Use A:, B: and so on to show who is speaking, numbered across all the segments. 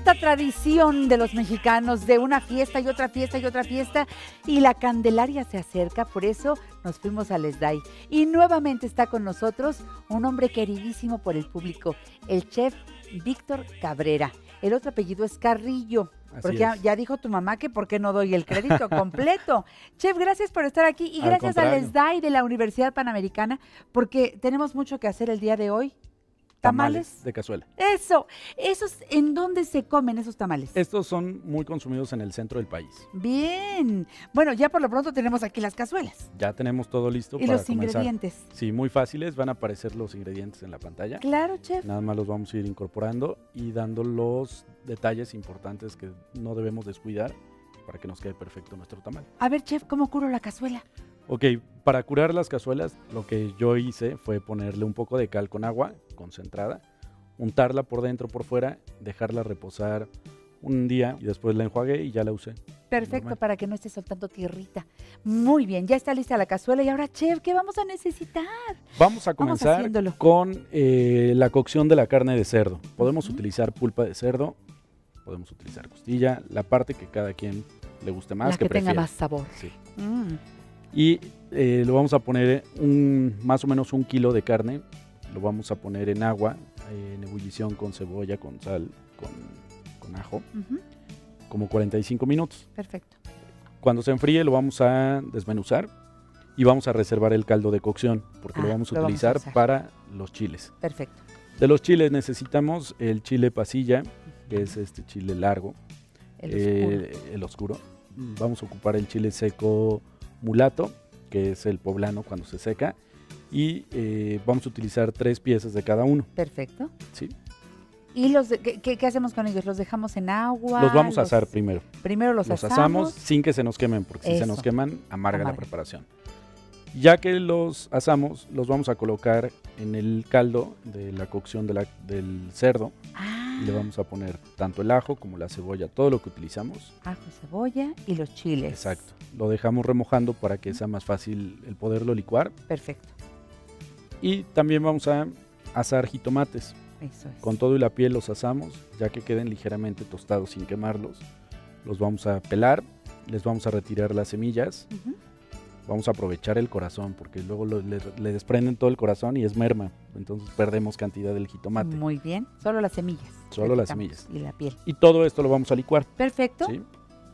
A: esta tradición de los mexicanos de una fiesta y otra fiesta y otra fiesta, y la Candelaria se acerca, por eso nos fuimos al SDAI. Y nuevamente está con nosotros un hombre queridísimo por el público, el chef Víctor Cabrera. El otro apellido es Carrillo, porque ya dijo tu mamá que por qué no doy el crédito completo. Chef, gracias por estar aquí y gracias al SDAI de la Universidad Panamericana, porque tenemos mucho que hacer el día de hoy. ¿Tamales?
B: De cazuela.
A: Esos, ¿en dónde se comen esos tamales?
B: Estos son muy consumidos en el centro del país.
A: Bien. Bueno, ya por lo pronto tenemos aquí las cazuelas.
B: Ya tenemos todo listo
A: para comenzar. ¿Y los ingredientes?
B: Sí, muy fáciles. Van a aparecer los ingredientes en la pantalla.
A: Claro, chef.
B: Nada más los vamos a ir incorporando y dando los detalles importantes que no debemos descuidar para que nos quede perfecto nuestro tamal.
A: A ver, chef, ¿cómo curo la cazuela?
B: Ok, para curar las cazuelas, lo que yo hice fue ponerle un poco de cal con agua concentrada, untarla por dentro, por fuera, dejarla reposar un día y después la enjuagué y ya la usé.
A: Perfecto,
B: normal.
A: Para que no esté soltando tierrita. Muy bien, ya está lista la cazuela. Y ahora, chef, ¿qué vamos a necesitar?
B: Vamos a comenzar con la cocción de la carne de cerdo. Podemos utilizar pulpa de cerdo, podemos utilizar costilla, la parte que cada quien le guste más,
A: la que
B: prefiera.
A: tenga más sabor.
B: Sí. Y lo vamos a poner más o menos 1 kilo de carne, lo vamos a poner en agua, en ebullición con cebolla, con sal, con ajo, como 45 minutos.
A: Perfecto.
B: Cuando se enfríe lo vamos a desmenuzar y vamos a reservar el caldo de cocción, porque lo vamos a utilizar para los chiles.
A: Perfecto.
B: De los chiles necesitamos el chile pasilla, que es este chile largo, el oscuro. Vamos a ocupar el chile seco mulato, que es el poblano cuando se seca, y vamos a utilizar 3 piezas de cada uno.
A: Perfecto.
B: Sí.
A: ¿Y qué hacemos con ellos? ¿Los dejamos en agua?
B: Los vamos a asar primero.
A: Primero los
B: asamos sin que se nos quemen, porque si se nos queman, amarga la preparación. Ya que los asamos, los vamos a colocar en el caldo de la cocción del cerdo. Y le vamos a poner tanto el ajo como la cebolla, todo lo que utilizamos.
A: Ajo, cebolla y los chiles.
B: Exacto. Lo dejamos remojando para que sea más fácil el poderlo licuar.
A: Perfecto.
B: Y también vamos a asar jitomates.
A: Eso es.
B: Con todo y la piel los asamos, ya que queden ligeramente tostados sin quemarlos. Los vamos a pelar, les vamos a retirar las semillas. Vamos a aprovechar el corazón, porque luego le desprenden todo el corazón y es merma. Entonces perdemos cantidad del jitomate.
A: Muy bien. Solo las semillas.
B: Solo las semillas.
A: Y la piel.
B: Y todo esto lo vamos a licuar.
A: Perfecto.
B: ¿Sí?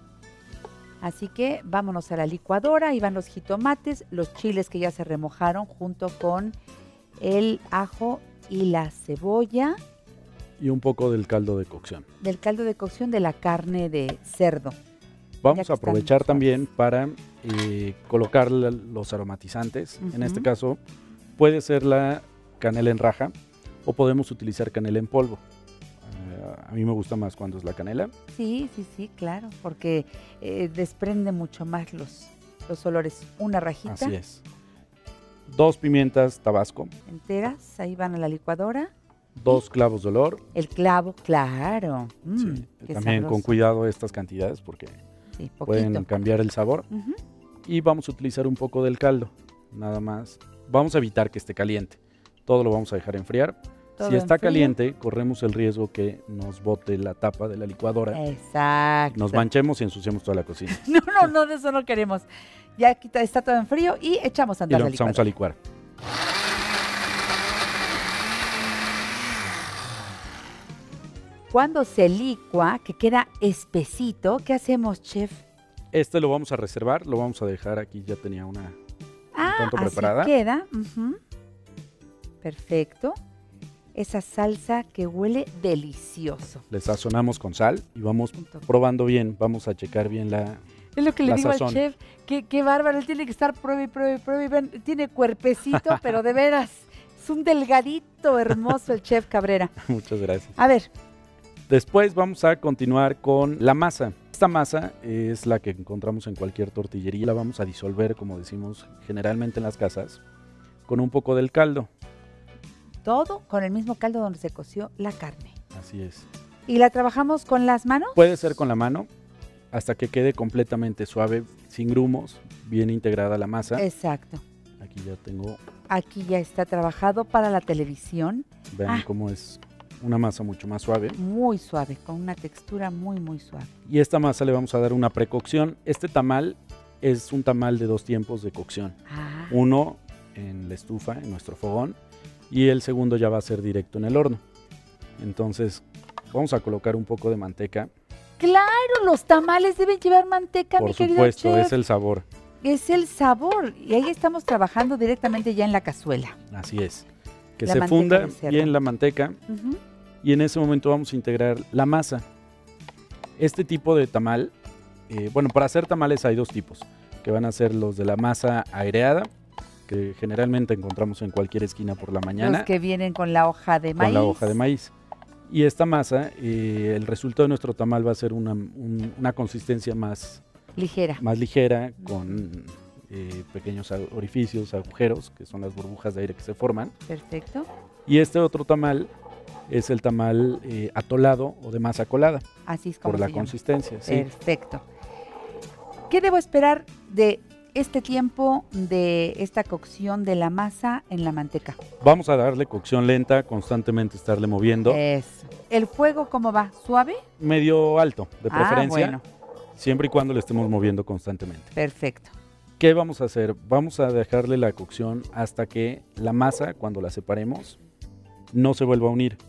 A: Así que vámonos a la licuadora. Ahí van los jitomates, los chiles que ya se remojaron junto con el ajo y la cebolla.
B: Y un poco del caldo de cocción.
A: Del caldo de cocción de la carne de cerdo.
B: Vamos a aprovechar también para colocar los aromatizantes. En este caso puede ser la canela en raja o podemos utilizar canela en polvo. A mí me gusta más cuando es la canela.
A: Sí, claro, porque desprende mucho más los olores. Una rajita.
B: Así es. 2 pimientas tabasco.
A: Enteras, ahí van a la licuadora.
B: 2 clavos de olor.
A: El clavo, claro.
B: Sí, también sabroso. Con cuidado estas cantidades porque pueden cambiar el sabor. Y vamos a utilizar un poco del caldo, nada más. Vamos a evitar que esté caliente. Todo lo vamos a dejar enfriar. Si está caliente, corremos el riesgo que nos bote la tapa de la licuadora.
A: Exacto.
B: Nos manchemos y ensuciemos toda la cocina.
A: No, de eso no queremos. Ya está todo en frío y echamos a andar la licuadora.
B: Y lo empezamos a licuar.
A: Cuando se licua, que queda espesito, ¿qué hacemos, chef?
B: Este lo vamos a reservar, lo vamos a dejar aquí, ya tenía una tanto preparada.
A: Así queda. Perfecto. Esa salsa que huele delicioso.
B: Le sazonamos con sal y vamos probando bien, vamos a checar bien la
A: Es lo que le digo
B: sazón.
A: al chef, qué bárbaro, él tiene que estar pruebe y ven, tiene cuerpecito, pero de veras, es un delgadito hermoso el chef Cabrera.
B: Muchas gracias.
A: A ver.
B: Después vamos a continuar con la masa. Esta masa es la que encontramos en cualquier tortillería. La vamos a disolver, como decimos generalmente en las casas, con un poco del caldo.
A: Todo con el mismo caldo donde se coció la carne.
B: Así es.
A: ¿Y la trabajamos con las manos?
B: Puede ser con la mano, hasta que quede completamente suave, sin grumos, bien integrada la masa.
A: Exacto.
B: Aquí ya tengo.
A: Aquí ya está trabajado para la televisión.
B: Vean cómo es una masa mucho más suave.
A: Muy suave, con una textura muy, muy suave.
B: Y esta masa le vamos a dar una precocción. Este tamal es un tamal de 2 tiempos de cocción. Uno en la estufa, en nuestro fogón, y el segundo ya va a ser directo en el horno. Entonces vamos a colocar un poco de manteca.
A: Claro, los tamales deben llevar manteca, mi querido chef.
B: Por supuesto, es el sabor.
A: Es el sabor, y ahí estamos trabajando directamente ya en la cazuela.
B: Así es, que se funda bien la manteca, y en ese momento vamos a integrar la masa. Este tipo de tamal, bueno, para hacer tamales hay 2 tipos, que van a ser los de la masa aireada, que generalmente encontramos en cualquier esquina por la mañana.
A: Los que vienen con la hoja de maíz.
B: Con la hoja de maíz. Y esta masa, el resultado de nuestro tamal va a ser una consistencia más ligera, con pequeños orificios, agujeros, que son las burbujas de aire que se forman.
A: Perfecto.
B: Y este otro tamal es el tamal atolado o de masa colada.
A: Así es como
B: por la consistencia. Sí.
A: Perfecto. ¿Qué debo esperar de este tiempo de esta cocción de la masa en la manteca?
B: Vamos a darle cocción lenta, constantemente estarle moviendo.
A: Eso. ¿El fuego cómo va? ¿Suave?
B: Medio alto, de preferencia.
A: Bueno.
B: Siempre y cuando le estemos moviendo constantemente.
A: Perfecto.
B: ¿Qué vamos a hacer? Vamos a dejarle la cocción hasta que la masa, cuando la separemos, no se vuelva a unir.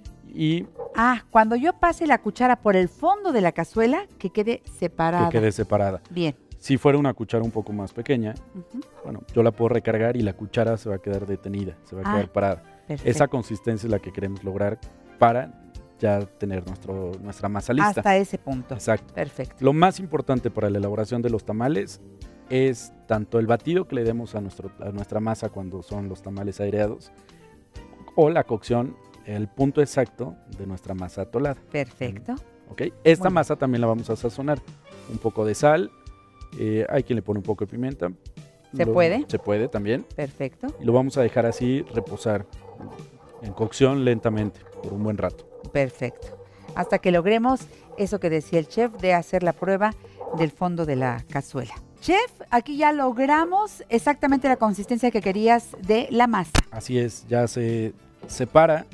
A: Cuando yo pase la cuchara por el fondo de la cazuela, que quede separada.
B: Que quede separada.
A: Bien.
B: Si fuera una cuchara un poco más pequeña, bueno, yo la puedo recargar y la cuchara se va a quedar detenida, se va a quedar parada.
A: Perfecto.
B: Esa consistencia es la que queremos lograr para ya tener nuestra masa lista.
A: Hasta ese punto.
B: Exacto.
A: Perfecto.
B: Lo más importante para la elaboración de los tamales es tanto el batido que le demos a nuestra masa cuando son los tamales aireados, o la cocción, el punto exacto de nuestra masa atolada.
A: Perfecto.
B: ¿Okay? Esta masa también la vamos a sazonar. Un poco de sal. Hay quien le pone un poco de pimienta.
A: ¿Se puede?
B: Se puede también.
A: Perfecto.
B: Y lo vamos a dejar así reposar en cocción lentamente por un buen rato.
A: Perfecto. Hasta que logremos eso que decía el chef de hacer la prueba del fondo de la cazuela. Chef, aquí ya logramos exactamente la consistencia que querías de la masa.
B: Así es, ya se separa.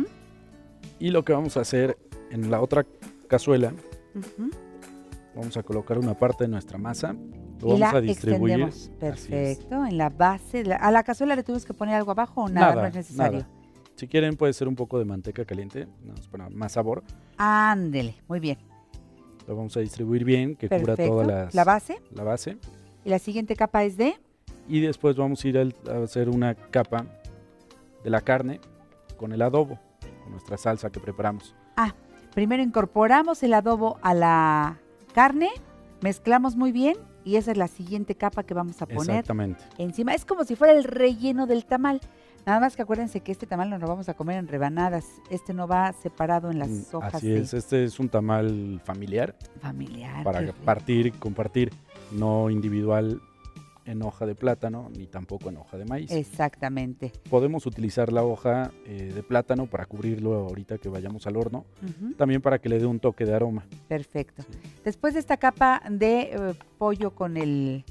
B: Y lo que vamos a hacer en la otra cazuela, vamos a colocar una parte de nuestra masa, lo vamos a distribuir.
A: Extendemos. Perfecto, en la base. ¿A la cazuela le tuvimos que poner algo abajo o nada? No es necesario.
B: Nada. Si quieren puede ser un poco de manteca caliente, para más sabor.
A: Ándele, muy bien.
B: Lo vamos a distribuir bien, que cubra toda
A: la base.
B: La base.
A: Y la siguiente capa es de...
B: Y después vamos a ir a hacer una capa de la carne con el adobo, con nuestra salsa que preparamos.
A: Primero incorporamos el adobo a la carne, mezclamos muy bien y esa es la siguiente capa que vamos a poner encima. Es como si fuera el relleno del tamal. Nada más que acuérdense que este tamal no lo vamos a comer en rebanadas. Este no va separado en las hojas.
B: Así es, este es un tamal familiar. Para partir y compartir, no individual en hoja de plátano ni tampoco en hoja de maíz.
A: Exactamente.
B: Podemos utilizar la hoja de plátano para cubrirlo ahorita que vayamos al horno, también para que le dé un toque de aroma.
A: Perfecto. Después de esta capa de pollo con el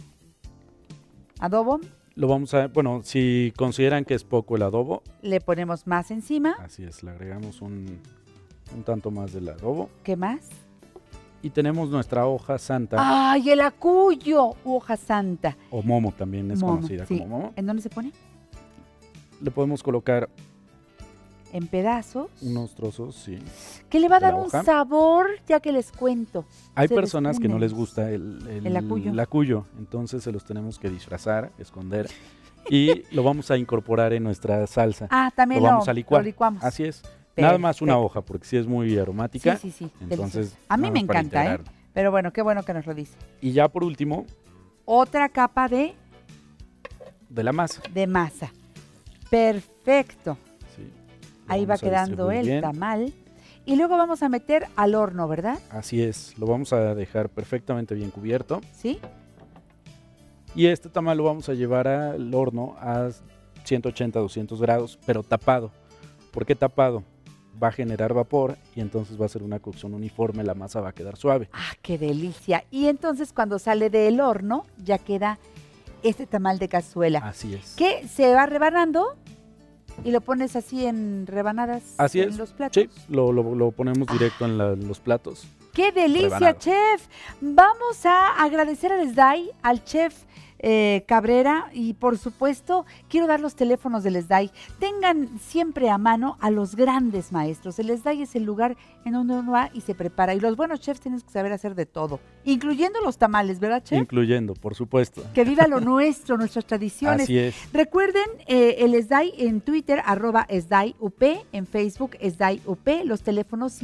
A: adobo,
B: lo vamos a, bueno, si consideran que es poco el adobo,
A: le ponemos más encima.
B: Así es, le agregamos un tanto más del adobo.
A: ¿Qué más?
B: Y tenemos nuestra hoja santa.
A: ¡Ay, el acuyo! Hoja santa.
B: O momo también es conocida como momo.
A: ¿En dónde se pone?
B: Le podemos colocar
A: en pedazos.
B: Unos trozos, sí.
A: Que le va a dar un sabor, ya que les cuento.
B: Hay personas que no les gusta el acuyo, entonces se los tenemos que disfrazar, esconder. Y lo vamos a incorporar en nuestra salsa.
A: También
B: lo vamos a licuar.
A: Lo licuamos.
B: Así es. Nada más una hoja, porque sí es muy aromática.
A: Sí.
B: Entonces,
A: a mí me encanta, pero bueno, qué bueno que nos lo dice.
B: Y ya por último,
A: otra capa de
B: la masa.
A: De masa. Perfecto.
B: Sí.
A: Ahí va quedando el tamal. Y luego vamos a meter al horno, ¿verdad?
B: Así es. Lo vamos a dejar perfectamente bien cubierto.
A: Sí.
B: Y este tamal lo vamos a llevar al horno a 180, 200 grados, pero tapado. ¿Por qué tapado? Va a generar vapor y entonces va a ser una cocción uniforme, la masa va a quedar suave.
A: ¡Qué delicia! Y entonces cuando sale del horno ya queda este tamal de cazuela.
B: Así es.
A: Que se va rebanando Y lo pones así en rebanadas.
B: Así
A: en
B: es.
A: Los platos.
B: Sí, lo ponemos directo en los platos.
A: ¡Qué delicia,
B: rebanado.
A: chef! Vamos a agradecer al SDAI, al chef Cabrera, y por supuesto quiero dar los teléfonos del SDAI. Tengan siempre a mano a los grandes maestros. El SDAI es el lugar en donde uno va y se prepara. Y los buenos chefs tienen que saber hacer de todo, incluyendo los tamales, ¿verdad, chef?
B: Incluyendo, por supuesto.
A: Que viva lo nuestro, nuestras tradiciones.
B: Así es.
A: Recuerden el SDAI en Twitter, @SDAIUP, en Facebook SDAIUP, los teléfonos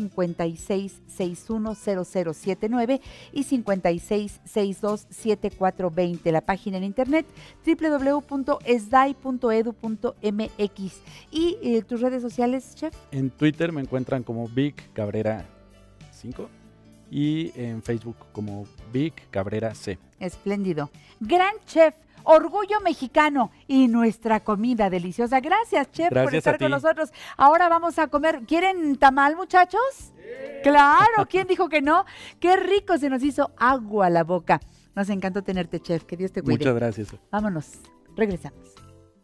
A: 56610079 y 56627420, la página en internet www.sdai.edu.mx. ¿Y tus redes sociales, chef?
B: En Twitter me encuentran como Vic Cabrera 5 y en Facebook como Vic Cabrera C.
A: Espléndido. Gran chef, orgullo mexicano y nuestra comida deliciosa. Gracias, chef, por estar con nosotros. Ahora vamos a comer. ¿Quieren tamal, muchachos? Sí. Claro, ¿quién dijo que no? Qué rico, se nos hizo agua a la boca. Nos encantó tenerte, chef. Que Dios te cuide.
B: Muchas gracias.
A: Vámonos. Regresamos.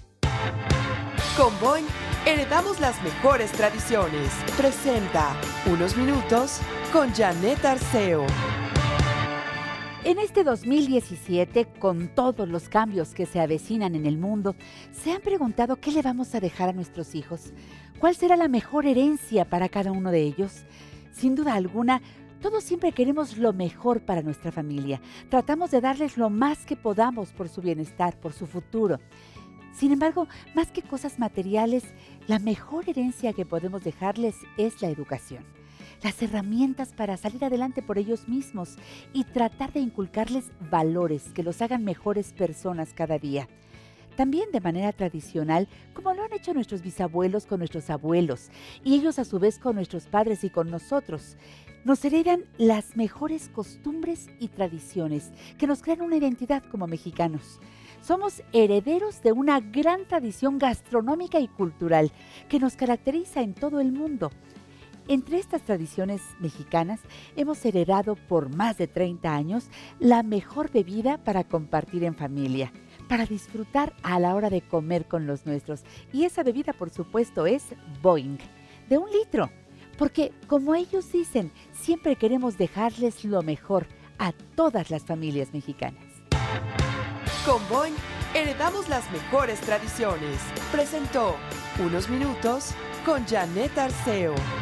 C: Con Boing, heredamos las mejores tradiciones. Presenta Unos Minutos con Janet Arceo.
A: En este 2017, con todos los cambios que se avecinan en el mundo, ¿se han preguntado qué le vamos a dejar a nuestros hijos? ¿Cuál será la mejor herencia para cada uno de ellos? Sin duda alguna, todos siempre queremos lo mejor para nuestra familia. Tratamos de darles lo más que podamos por su bienestar, por su futuro. Sin embargo, más que cosas materiales, la mejor herencia que podemos dejarles es la educación. Las herramientas para salir adelante por ellos mismos y tratar de inculcarles valores que los hagan mejores personas cada día. También de manera tradicional, como lo han hecho nuestros bisabuelos con nuestros abuelos, y ellos a su vez con nuestros padres y con nosotros, nos heredan las mejores costumbres y tradiciones que nos crean una identidad como mexicanos. Somos herederos de una gran tradición gastronómica y cultural que nos caracteriza en todo el mundo. Entre estas tradiciones mexicanas hemos heredado por más de 30 años la mejor bebida para compartir en familia, para disfrutar a la hora de comer con los nuestros. Y esa bebida, por supuesto, es Boing, de 1 litro. Porque, como ellos dicen, siempre queremos dejarles lo mejor a todas las familias mexicanas.
C: Con Boing, heredamos las mejores tradiciones. Presentó Unos Minutos con Janet Arceo.